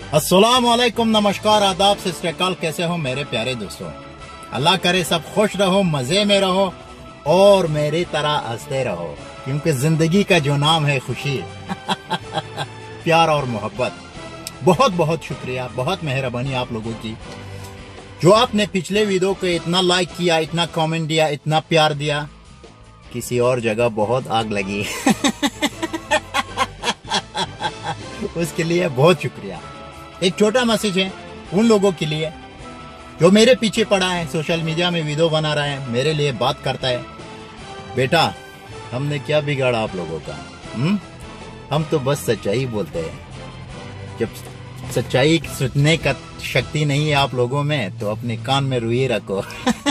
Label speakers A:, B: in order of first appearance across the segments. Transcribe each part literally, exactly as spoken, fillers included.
A: अस्सलाम वालेकुम, नमस्कार, आदाब, सत श्री अकाल। कैसे हो मेरे प्यारे दोस्तों? अल्लाह करे सब खुश रहो, मजे में रहो और मेरी तरह हंसते रहो, क्योंकि जिंदगी का जो नाम है खुशी प्यार और मोहब्बत। बहुत बहुत शुक्रिया, बहुत मेहरबानी आप लोगों की, जो आपने पिछले वीडियो को इतना लाइक किया, इतना कमेंट दिया, इतना प्यार दिया। किसी और जगह बहुत आग लगी उसके लिए बहुत शुक्रिया। एक छोटा मैसेज है उन लोगों के लिए जो मेरे पीछे पड़ा है, सोशल मीडिया में वीडियो बना रहा है, मेरे लिए बात करता है। बेटा, हमने क्या बिगाड़ा आप लोगों का? हुँ? हम तो बस सच्चाई बोलते हैं। जब सच्चाई सुनने का शक्ति नहीं है आप लोगों में, तो अपने कान में रुई रखो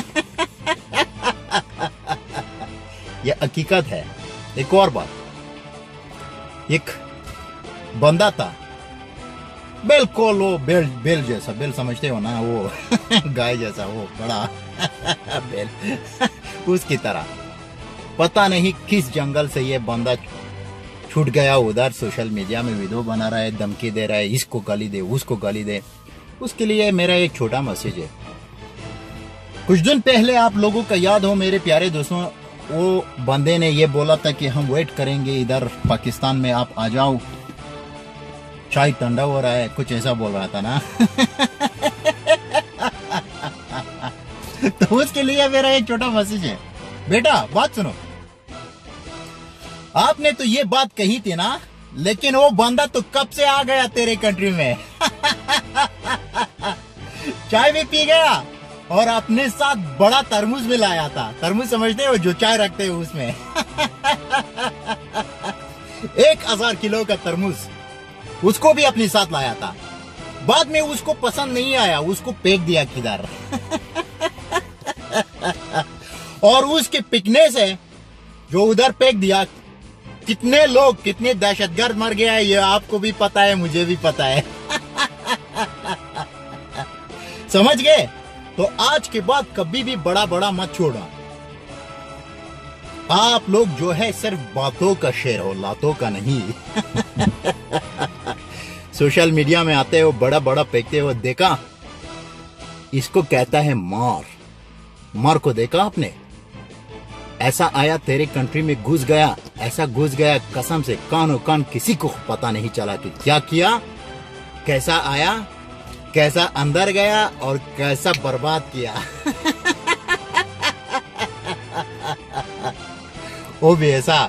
A: यह हकीकत है। एक और बात, एक बंदा था, बिल्कुल वो बेल बेल जैसा, बेल समझते हो ना, वो गाय जैसा, वो बड़ा बेल उसकी तरह। पता नहीं किस जंगल से ये बंदा छूट गया, उधर सोशल मीडिया में वीडियो बना रहा है, धमकी दे रहा है, इसको गाली दे, उसको गाली दे। उसके लिए मेरा एक छोटा मैसेज है। कुछ दिन पहले आप लोगों का याद हो मेरे प्यारे दोस्तों, वो बंदे ने ये बोला था कि हम वेट करेंगे इधर पाकिस्तान में, आप आ जाओ, चाय ठंडा हो रहा है, कुछ ऐसा बोल रहा था ना तो उसके लिए मेरा एक छोटा मैसेज है। बेटा, बात सुनो, आपने तो ये बात कही थी ना, लेकिन वो बंदा तो कब से आ गया तेरे कंट्री में चाय भी पी गया और अपने साथ बड़ा तरमुज भी लाया था। तरमुज समझते हो, जो चाय रखते हो उसमें एक हजार किलो का तरमुज, उसको भी अपने साथ लाया था। बाद में उसको पसंद नहीं आया, उसको फेंक दिया किधर और उसके पिकने से जो उधर फेंक दिया, कितने लोग, कितने दहशतगर्द मर गया है, ये आपको भी पता है, मुझे भी पता है समझ गए? तो आज के बाद कभी भी बड़ा बड़ा मत छोड़ना। आप लोग जो है सिर्फ बातों का शेर हो, लातों का नहीं सोशल मीडिया में आते हो, बड़ा बड़ा फेंकते हो, देखा? इसको कहता है मार। मार को देखा आपने? ऐसा आया तेरे कंट्री में, घुस गया, ऐसा घुस गया, कसम से कानो कान किसी को पता नहीं चला कि क्या किया, कैसा आया, कैसा अंदर गया और कैसा बर्बाद किया वो भी ऐसा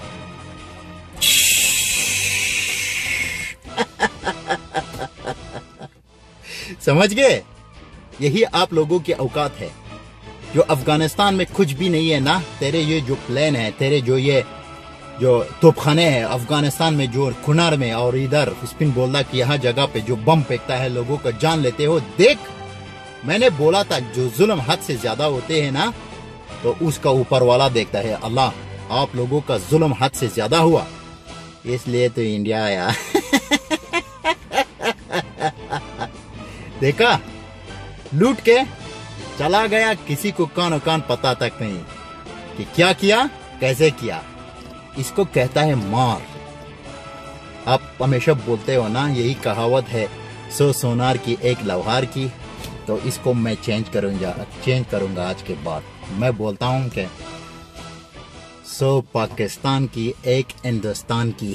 A: समझ गए? यही आप लोगों की औकात है। जो अफगानिस्तान में कुछ भी नहीं है ना, तेरे ये जो प्लेन है, तेरे जो ये जो तोपखाने हैं अफगानिस्तान में, जो खुनार में और इधर स्पिन बोलदा की यहाँ जगह पे जो बम फेंकता है, लोगों का जान लेते हो। देख, मैंने बोला था जो जुल्म हद से ज्यादा होते हैं ना, तो उसका ऊपर वाला देखता है। अल्लाह, आप लोगों का जुल्म हद से ज्यादा हुआ, इसलिए तो इंडिया आया देखा, लूट के चला गया, किसी को कान कान पता तक नहीं कि क्या किया, कैसे किया। इसको कहता है मार। आप हमेशा बोलते हो ना, यही कहावत है, सो सोनार की एक लवहार की। तो इसको मैं चेंज करूंगा चेंज करूंगा आज के बाद। मैं बोलता हूं कि सो पाकिस्तान की एक हिंदुस्तान की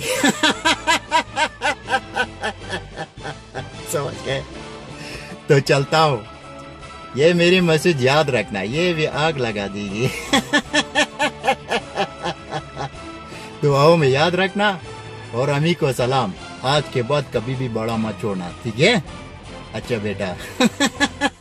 A: समझ गए? तो चलता हूं, ये मेरी मैसेज याद रखना, ये भी आग लगा देगी दुआओं में याद रखना, और अम्मी को सलाम। आज के बाद कभी भी बड़ा मत छोड़ना, ठीक है? अच्छा बेटा